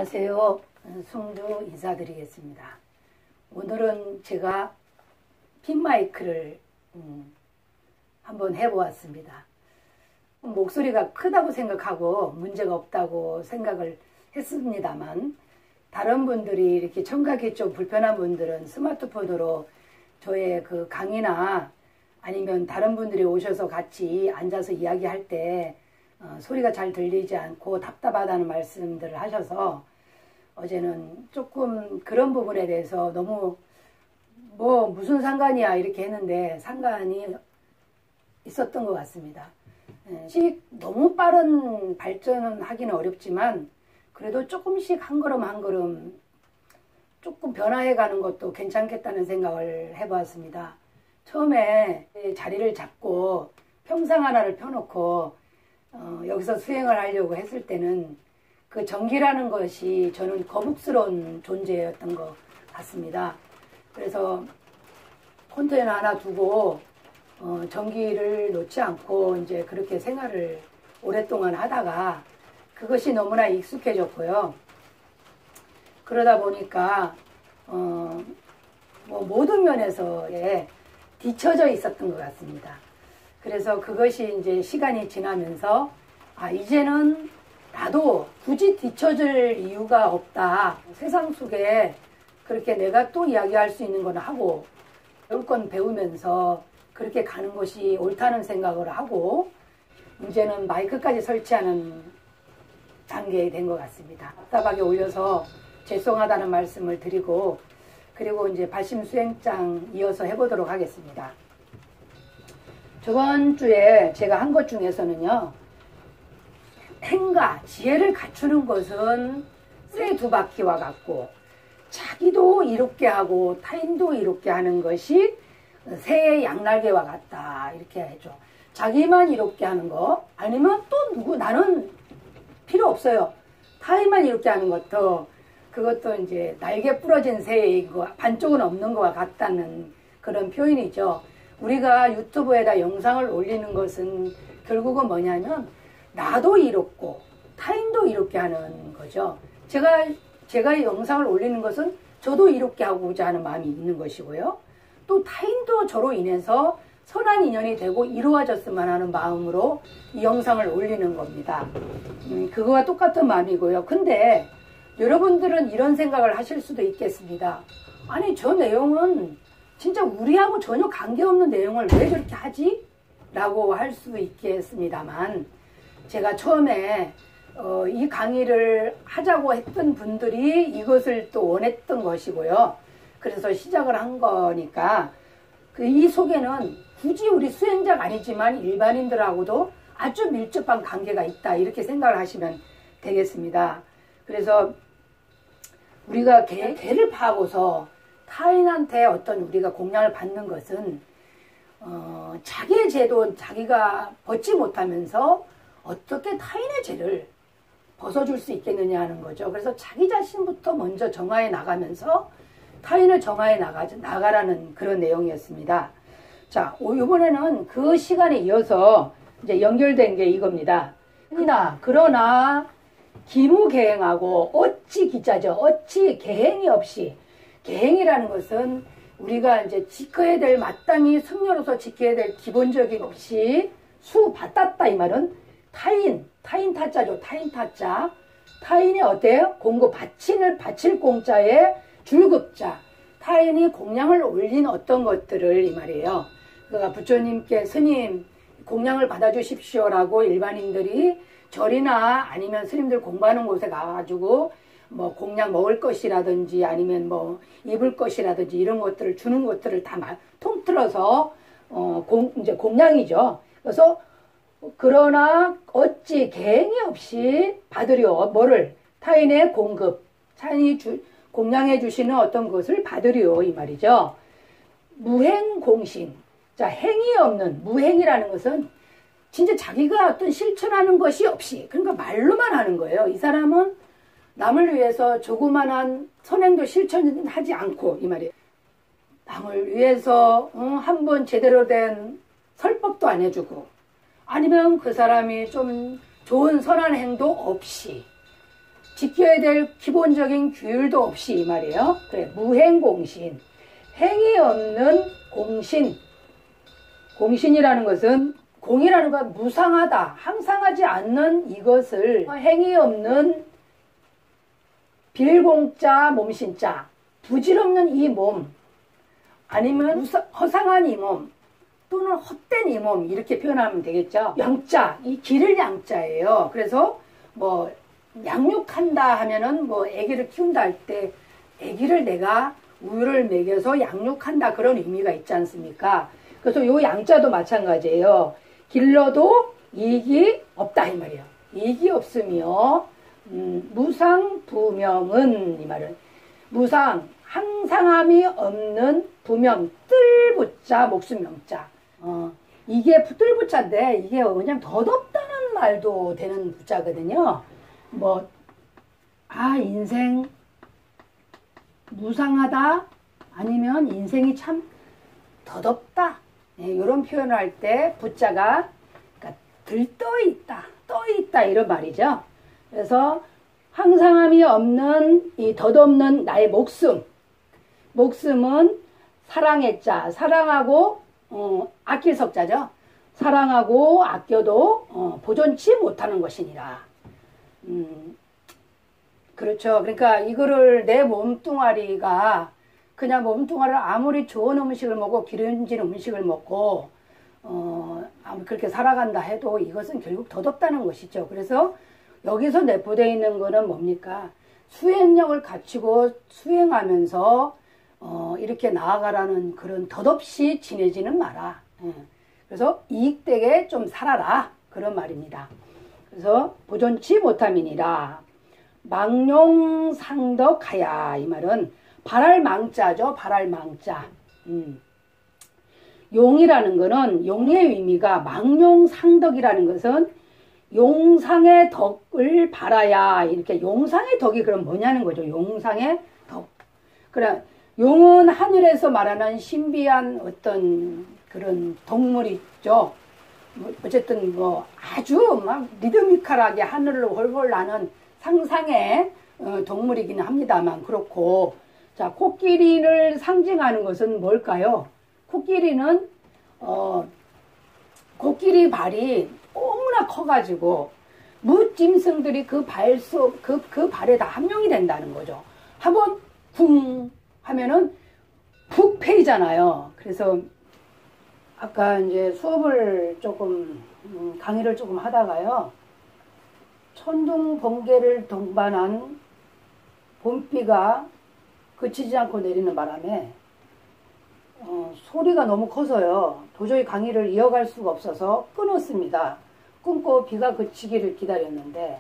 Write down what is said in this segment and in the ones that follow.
안녕하세요. 송주 인사드리겠습니다. 오늘은 제가 핀마이크를 한번 해보았습니다. 목소리가 크다고 생각하고 문제가 없다고 생각을 했습니다만, 다른 분들이 이렇게 청각이 좀 불편한 분들은 스마트폰으로 저의 그 강의나 아니면 다른 분들이 오셔서 같이 앉아서 이야기할 때 소리가 잘 들리지 않고 답답하다는 말씀들을 하셔서 어제는 조금 그런 부분에 대해서 너무 무슨 상관이야 이렇게 했는데 상관이 있었던 것 같습니다. 너무 빠른 발전은 하기는 어렵지만 그래도 조금씩 한 걸음 한 걸음 조금 변화해 가는 것도 괜찮겠다는 생각을 해보았습니다. 처음에 자리를 잡고 평상 하나를 펴놓고 여기서 수행을 하려고 했을 때는 그 전기라는 것이 저는 거북스러운 존재였던 것 같습니다. 그래서 컨테이너 하나 두고 전기를 놓지 않고 이제 그렇게 생활을 오랫동안 하다가 그것이 너무나 익숙해졌고요. 그러다 보니까 모든 면에서 뒤처져 있었던 것 같습니다. 그래서 그것이 이제 시간이 지나면서 이제는 나도 굳이 뒤처질 이유가 없다. 세상 속에 그렇게 내가 또 이야기할 수 있는 건 하고 배울 건 배우면서 그렇게 가는 것이 옳다는 생각을 하고 이제는 마이크까지 설치하는 단계에 된 것 같습니다. 답답하게 올려서 죄송하다는 말씀을 드리고 그리고 이제 발심 수행장 이어서 해보도록 하겠습니다. 저번 주에 제가 한 것 중에서는요, 행가, 지혜를 갖추는 것은 쇠 두 바퀴와 같고 자기도 이롭게 하고 타인도 이롭게 하는 것이 새의 양날개와 같다 이렇게 해줘. 자기만 이롭게 하는 거 아니면 또 나는 필요 없어요. 타인만 이롭게 하는 것도 그것도 이제 날개 부러진 새의 반쪽은 없는 것과 같다는 그런 표현이죠. 우리가 유튜브에다 영상을 올리는 것은 결국은 뭐냐면 나도 이롭고 타인도 이롭게 하는 거죠. 제가 영상을 올리는 것은 저도 이롭게 하고자 하는 마음이 있는 것이고요. 또 타인도 저로 인해서 선한 인연이 되고 이루어졌으면 하는 마음으로 이 영상을 올리는 겁니다. 그거와 똑같은 마음이고요. 근데 여러분들은 이런 생각을 하실 수도 있겠습니다. 아니 저 내용은 진짜 우리하고 전혀 관계없는 내용을 왜 저렇게 하지? 라고 할 수도 있겠습니다만 제가 처음에 이 강의를 하자고 했던 분들이 이것을 또 원했던 것이고요. 그래서 시작을 한 거니까 이 속에는 굳이 우리 수행자가 아니지만 일반인들하고도 아주 밀접한 관계가 있다 이렇게 생각을 하시면 되겠습니다. 그래서 우리가 개를 파고서 타인한테 어떤 우리가 공양을 받는 것은 자기의 죄도 자기가 벗지 못하면서 어떻게 타인의 죄를 벗어줄 수 있겠느냐 하는 거죠. 그래서 자기 자신부터 먼저 정화해 나가면서 타인을 정화해 나가라는 그런 내용이었습니다. 자, 이번에는 그 시간에 이어서 이제 연결된 게 이겁니다. 그러나 기무계행하고 어찌 기자죠. 어찌 계행이 없이. 계행이라는 것은 우리가 이제 지켜야 될 마땅히 승려로서 지켜야 될 기본적인 없이 받았다 이 말은 타인 타자죠. 타인 타자. 타인이 어때요? 공고 바칠 공자에 줄급자. 타인이 공양을 올린 어떤 것들을 이 말이에요. 그러니까 부처님께 스님 공양을 받아주십시오라고 일반인들이 절이나 아니면 스님들 공부하는 곳에 가가지고 공양 먹을 것이라든지 아니면 입을 것이라든지 이런 것들을 주는 것들을 다 통틀어서 이제 공양이죠. 그래서 그러나 어찌 계행이 없이 받으려 뭐를 타인의 공급 타인이 공양해 주시는 어떤 것을 받으려 이 말이죠. 무행공신. 자, 행이 없는 무행이라는 것은 진짜 자기가 어떤 실천하는 것이 없이 그러니까 말로만 하는 거예요. 이 사람은 남을 위해서 조그만한 선행도 실천하지 않고 이 말이에요. 남을 위해서 한번 제대로 된 설법도 안 해주고 아니면 그 사람이 좀 좋은 선한 행도 없이 지켜야 될 기본적인 규율도 없이 이 말이에요. 그래, 무행공신. 행이 없는 공신. 공신이라는 것은 공이라는 건 무상하다, 항상하지 않는 이것을 행이 없는 빌공자 몸신자, 부질없는 이 몸, 아니면 허상한 이 몸, 또는 헛된 이 몸, 이렇게 표현하면 되겠죠. 양자, 이 기를 양자예요. 그래서 뭐 양육한다 하면은 뭐 아기를 키운다 할 때 아기를 내가 우유를 먹여서 양육한다, 그런 의미가 있지 않습니까? 그래서 요 양자도 마찬가지예요. 길러도 이익이 없다 이 말이에요. 이익이 없으며 무상부명은, 이 말은 무상, 항상함이 없는 부명, 뜰부자 목수명자. 이게 뜰부자인데 이게 그냥 덧없다는 말도 되는 부자거든요. 뭐 인생 무상하다, 아니면 인생이 참 덧없다, 네, 이런 표현을 할 때 부자가 그러니까 들떠있다, 떠있다, 이런 말이죠. 그래서 항상함이 없는 이 덧없는 나의 목숨. 목숨은 사랑의 자, 사랑하고 아낄 석자죠. 사랑하고 아껴도 보존치 못하는 것이니라. 그렇죠. 그러니까 이거를 내 몸뚱아리가 그냥 몸뚱아리를 아무리 좋은 음식을 먹고 기름진 음식을 먹고 그렇게 살아간다 해도 이것은 결국 덧없다는 것이죠. 그래서 여기서 내포되어 있는 거는 뭡니까? 수행력을 갖추고 수행하면서 이렇게 나아가라는 그런 덧없이 지내지는 마라. 그래서 이익되게 좀 살아라, 그런 말입니다. 그래서 보존치 못함이니라. 망용상덕하야, 이 말은 발할 망자죠. 발할 망자. 용이라는 거는, 용의 의미가 망용상덕이라는 것은 용상의 덕을 바라야, 이렇게 용상의 덕이 그럼 뭐냐는 거죠. 용상의 덕. 그래, 용은 하늘에서 말하는 신비한 어떤 그런 동물이죠. 어쨌든 뭐 아주 막 리드미컬하게 하늘로 훨훨 나는 상상의 동물이기는 합니다만, 그렇고, 자, 코끼리를 상징하는 것은 뭘까요? 코끼리는 코끼리 발이 너무나 커가지고 무짐승들이 그 발에 다 함용이 된다는 거죠. 한번 쿵 하면은 푹 패이잖아요. 그래서 아까 이제 수업을 조금 강의를 조금 하다가요, 천둥 번개를 동반한 봄비가 그치지 않고 내리는 바람에 소리가 너무 커서요, 도저히 강의를 이어갈 수가 없어서 끊었습니다. 끊고 비가 그치기를 기다렸는데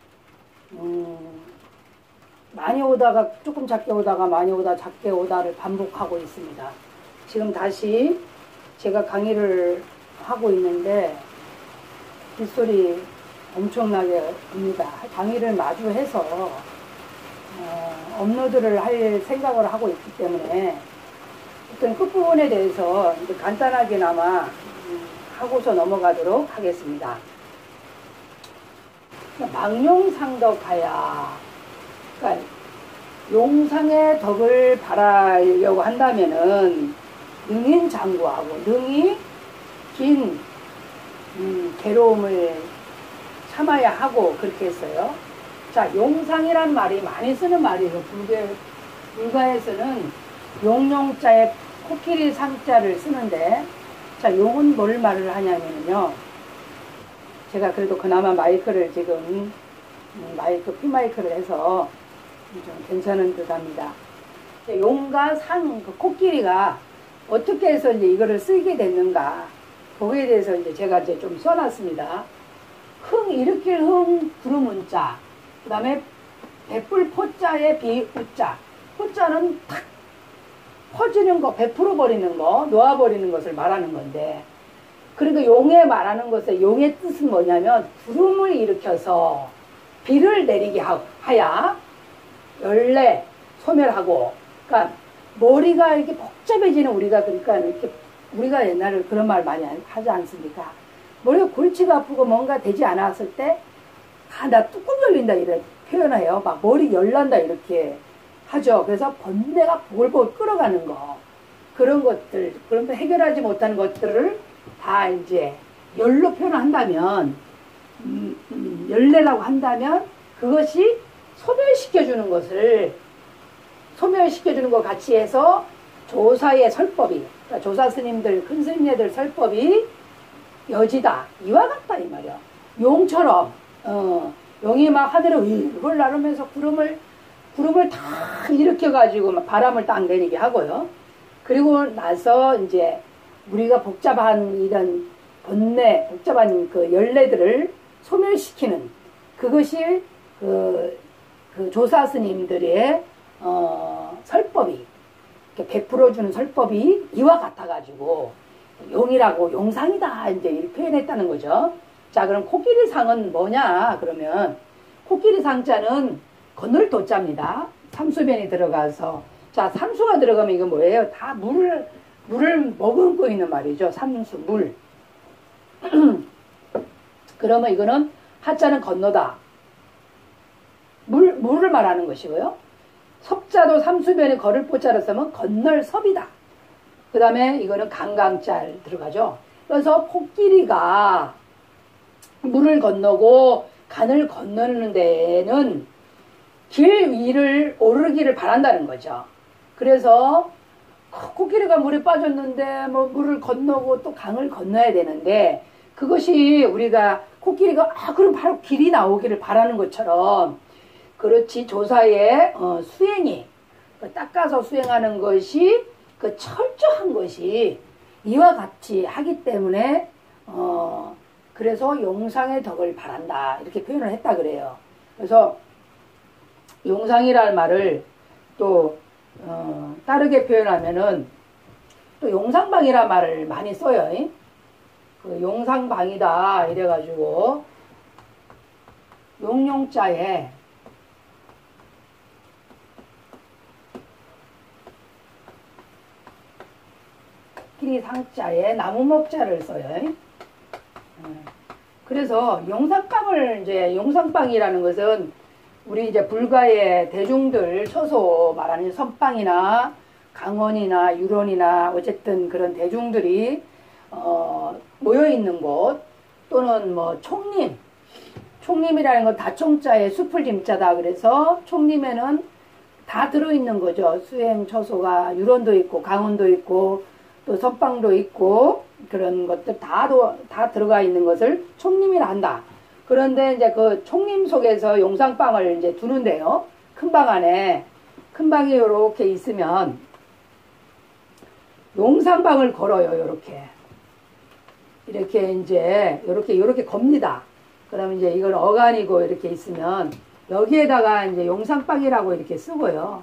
많이 오다가 조금 작게 오다가 많이 오다 작게 오다를 반복하고 있습니다. 지금 다시 제가 강의를 하고 있는데 빗소리 엄청나게 옵니다. 강의를 마주해서 업로드를 할 생각을 하고 있기 때문에 어떤 끝부분에 대해서 이제 간단하게나마 하고서 넘어가도록 하겠습니다. 망용상덕하야, 그러니까 용상의 덕을 바라려고 한다면은 능인장구하고, 능이 긴 괴로움을 참아야 하고, 그렇게 했어요. 자, 용상이란 말이 많이 쓰는 말이에요. 불가에서는 용용자에 코끼리 상자를 쓰는데, 자, 용은 뭘 말을 하냐면요, 제가 그래도 그나마 마이크를 지금 피마이크를 해서 좀 괜찮은 듯 합니다. 용과 상, 그 코끼리가 어떻게 해서 이제 이거를 쓰게 됐는가, 거기에 대해서 이제 제가 이제 좀 써놨습니다. 흥, 일으킬 흥, 구름은 자. 그 다음에 베풀 포자에 비우자. 포자는 탁 퍼지는 거, 베풀어버리는 거, 놓아버리는 것을 말하는 건데, 그러니까 용에 말하는 것의 용의 뜻은 뭐냐면 구름을 일으켜서 비를 내리게 하야 연례 소멸하고, 그러니까 머리가 이렇게 복잡해지는 우리가, 그러니까 이렇게 우리가 옛날에 그런 말 많이 하지 않습니까? 머리가 골치가 아프고 뭔가 되지 않았을 때, 나 뚜껑 열린다 이래. 표현해요. 막 머리 열난다 이렇게 하죠. 그래서 번뇌가 보글보글 끓어가는 거, 그런 것들, 그런데 해결하지 못하는 것들을 다 이제 열로 표현한다면, 열내라고 한다면 그것이 소멸시켜주는 것을, 소멸시켜주는 것 같이 해서 조사의 설법이, 그러니까 조사 스님들, 큰 스님네들 설법이 여지다, 이와 같다 이 말이야. 용처럼 용이 막 하늘에 윌윌 나르면서 구름을 다 일으켜가지고 막 바람을 딱 내리게 하고요. 그리고 나서 이제 우리가 복잡한 이런 번뇌, 복잡한 그 열뇌들을 소멸시키는 그것이 그 조사 스님들의 설법이, 베풀어주는 설법이 이와 같아가지고 용이라고 용상이다 이제 이렇게 표현했다는 거죠. 자, 그럼 코끼리상은 뭐냐? 그러면 코끼리상자는 건널 도자입니다. 삼수변이 들어가서, 자, 삼수가 들어가면 이거 뭐예요? 다 물을 머금고 있는 말이죠. 삼수, 물. 그러면 이거는 하자는 건너다. 물을 말하는 것이고요. 섭자도 삼수변에 걸을 포자를 쓰면 건널 섭이다. 그 다음에 이거는 강강짤 들어가죠. 그래서 코끼리가 물을 건너고 간을 건너는 데는 길 위를 오르기를 바란다는 거죠. 그래서 코끼리가 물에 빠졌는데 뭐 물을 건너고 또 강을 건너야 되는데, 그것이 우리가 코끼리가 그럼 바로 길이 나오기를 바라는 것처럼, 그렇지 조사의 수행이, 닦아서 수행하는 것이 그 철저한 것이 이와 같이 하기 때문에 그래서 용상의 덕을 바란다 이렇게 표현을 했다 그래요. 그래서 용상이라는 말을 또 다르게 표현하면은 또 용상방이라는 말을 많이 써요. 그 용상방이다 이래가지고 용용자에 끼리 상자에 나무목자를 써요. 그래서 용상방을 이제 용상방이라는 것은 우리 이제 불가의 대중들 처소 말하는 선방이나 강원이나 유론이나 어쨌든 그런 대중들이 모여 있는 곳, 또는 뭐 총림이라는 건 다총자에 숲을 짐자다. 그래서 총림에는 다 들어있는 거죠. 수행 처소가 유론도 있고 강원도 있고 또 선방도 있고 그런 것들 다 들어가 있는 것을 총림이라 한다. 그런데 이제 그 총림 속에서 용상방을 이제 두는데요. 큰 방 안에, 큰 방이 이렇게 있으면 용상방을 걸어요. 이렇게 이제 이렇게 겁니다. 그러면 이제 이건 어간이고 이렇게 있으면 여기에다가 이제 용상방이라고 이렇게 쓰고요.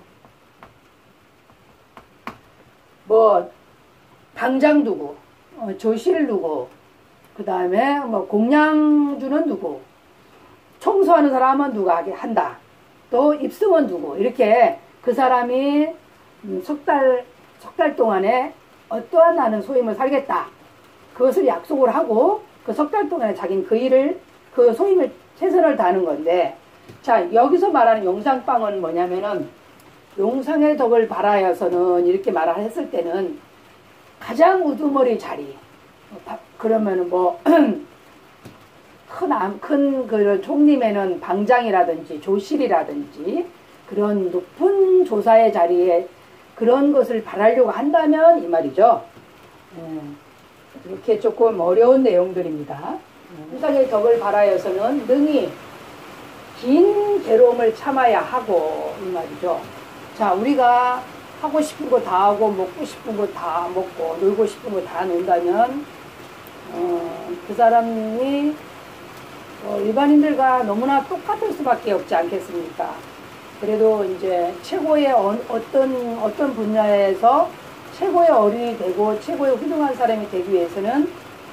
뭐 당장 두고, 조실 두고, 그 다음에 뭐 공양주는 두고, 청소하는 사람은 누가 한다. 또 입승은 두고, 이렇게 그 사람이 석 달 동안에 어떠한 나는 소임을 살겠다. 그것을 약속을 하고 그 석 달 동안에 자기는 그 일을, 그 소임을 최선을 다하는 건데, 자, 여기서 말하는 용상방은 뭐냐면은 용상의 덕을 바라여서는 이렇게 말을 했을 때는 가장 우두머리 자리, 그러면은 뭐 큰 그런 총림에는 방장이라든지 조실이라든지 그런 높은 조사의 자리에 그런 것을 바라려고 한다면 이 말이죠. 이렇게 조금 어려운 내용들입니다. 용상의 덕을 바라여서는 능히 긴 괴로움을 참아야 하고 이 말이죠. 자, 우리가 하고 싶은 거 다 하고 먹고 싶은 거 다 먹고 놀고 싶은 거 다 논다면 그 사람이 일반인들과 너무나 똑같을 수밖에 없지 않겠습니까? 그래도 이제 최고의 어떤 분야에서 최고의 어른이 되고 최고의 훌륭한 사람이 되기 위해서는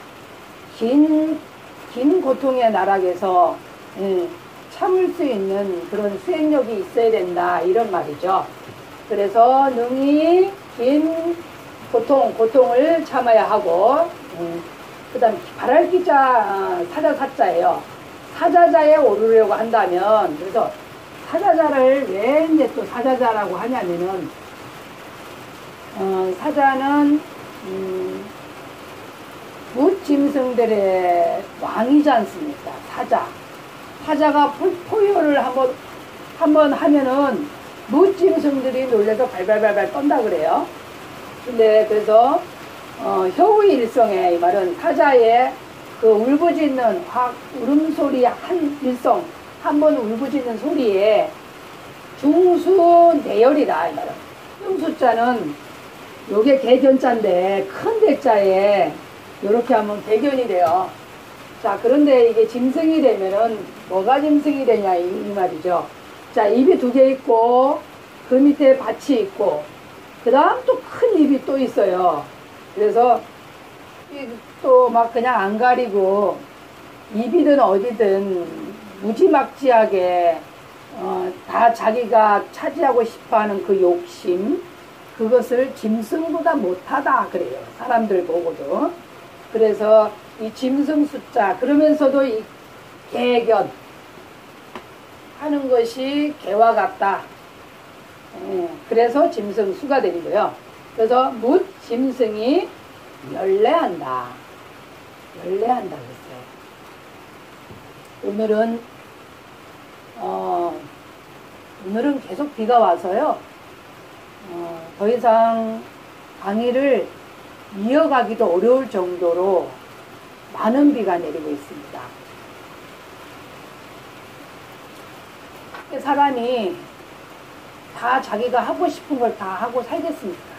긴 고통의 나락에서 참을 수 있는 그런 수행력이 있어야 된다 이런 말이죠. 그래서 능히 긴 고통을 참아야 하고, 그 다음 바랄기자 사자사자예요. 사자자에 오르려고 한다면, 그래서 사자자를 왜 이제 또 사자자라고 하냐면은, 사자는, 무짐승들의 왕이지 않습니까? 사자. 사자가 포효를 한번 하면은, 무짐승들이 놀래서 발발발발 떤다 그래요. 근데 그래서, 효우일성의 이 말은 사자의 그 울부짖는 울음소리 일성, 한 번 울부짖는 소리에 중수내열이다 이 말은. 흉수자는 요게 개견자인데 큰 대자에 요렇게 하면 개견이 돼요. 자, 그런데 이게 짐승이 되면은 뭐가 짐승이 되냐 이 말이죠. 자, 입이 2개 있고 그 밑에 밭이 있고 그 다음 또 큰 입이 또 있어요. 그래서 또 막 그냥 안 가리고 입이든 어디든 무지막지하게 다 자기가 차지하고 싶어하는 그 욕심, 그것을 짐승보다 못하다 그래요. 사람들 보고도. 그래서 이 짐승 숫자, 그러면서도 이 개견 하는 것이 개와 같다. 그래서 짐승 수가 되고요. 그래서 무 짐승이 열례한다. 열례한다 그랬어요. 오늘은 계속 비가 와서요. 더 이상 강의를 이어가기도 어려울 정도로 많은 비가 내리고 있습니다. 사람이 다 자기가 하고 싶은 걸 다 하고 살겠습니까?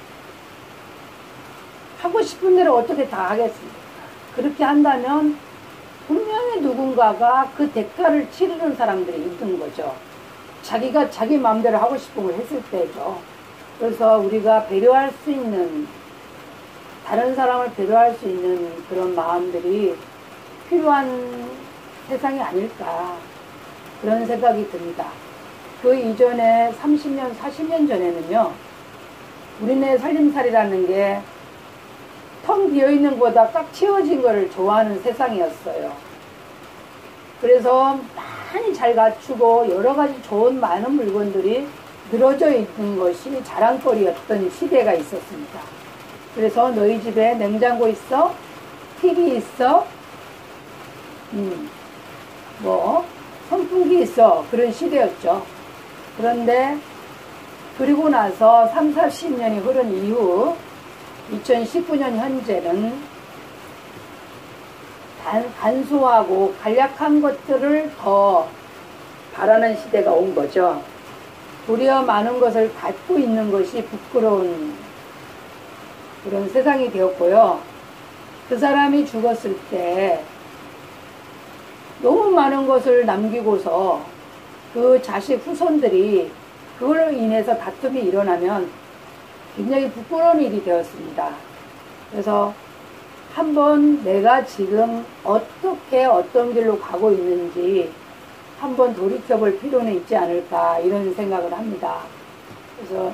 하고 싶은 대로 어떻게 다 하겠습니까? 그렇게 한다면 분명히 누군가가 그 대가를 치르는 사람들이 있는 거죠. 자기가 자기 마음대로 하고 싶은 걸 했을 때죠. 그래서 우리가 배려할 수 있는, 다른 사람을 배려할 수 있는 그런 마음들이 필요한 세상이 아닐까, 그런 생각이 듭니다. 그 이전에 30년, 40년 전에는요, 우리네 살림살이라는 게 텅 비어있는 것보다 꽉 채워진 거를 좋아하는 세상이었어요. 그래서 많이 잘 갖추고 여러 가지 좋은 많은 물건들이 늘어져 있는 것이 자랑거리였던 시대가 있었습니다. 그래서 너희 집에 냉장고 있어? TV 있어? 선풍기 있어? 그런 시대였죠. 그런데 그리고 나서 3, 40년이 흐른 이후 2019년 현재는 간소하고 간략한 것들을 더 바라는 시대가 온 거죠. 도리어 많은 것을 갖고 있는 것이 부끄러운 그런 세상이 되었고요. 그 사람이 죽었을 때 너무 많은 것을 남기고서 그 자식 후손들이 그걸로 인해서 다툼이 일어나면 굉장히 부끄러운 일이 되었습니다. 그래서 한번 내가 지금 어떻게 어떤 길로 가고 있는지 한번 돌이켜볼 필요는 있지 않을까, 이런 생각을 합니다. 그래서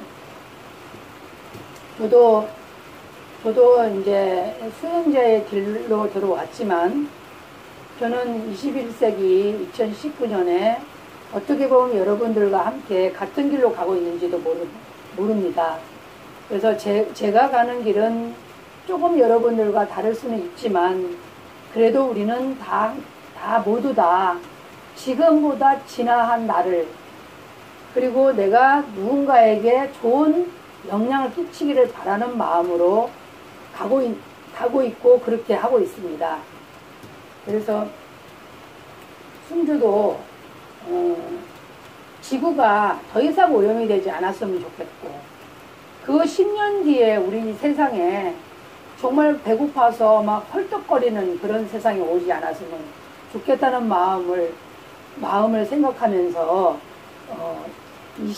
저도 이제 수행자의 길로 들어왔지만, 저는 21세기 2019년에 어떻게 보면 여러분들과 함께 같은 길로 가고 있는지도 모릅니다. 그래서 제가 가는 길은 조금 여러분들과 다를 수는 있지만, 그래도 우리는 모두 다 지금보다 진화한 나를, 그리고 내가 누군가에게 좋은 영향을 끼치기를 바라는 마음으로 가고 있고 그렇게 하고 있습니다. 그래서 순주도 지구가 더 이상 오염이 되지 않았으면 좋겠고, 그 10년 뒤에 우리 세상에 정말 배고파서 막 헐떡거리는 그런 세상이 오지 않았으면 좋겠다는 마음을 생각하면서 이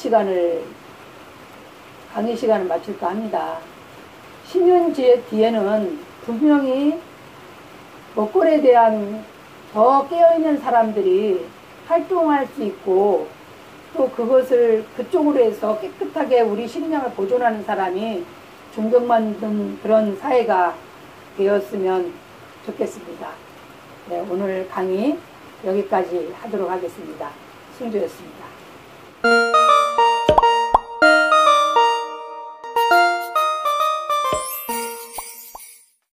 강의 시간을 마칠까 합니다. 10년 뒤에는 분명히 먹거리에 대한 더 깨어있는 사람들이 활동할 수 있고, 또 그것을 그쪽으로 해서 깨끗하게 우리 식량을 보존하는 사람이 존경받는 그런 사회가 되었으면 좋겠습니다. 네, 오늘 강의 여기까지 하도록 하겠습니다. 승주였습니다.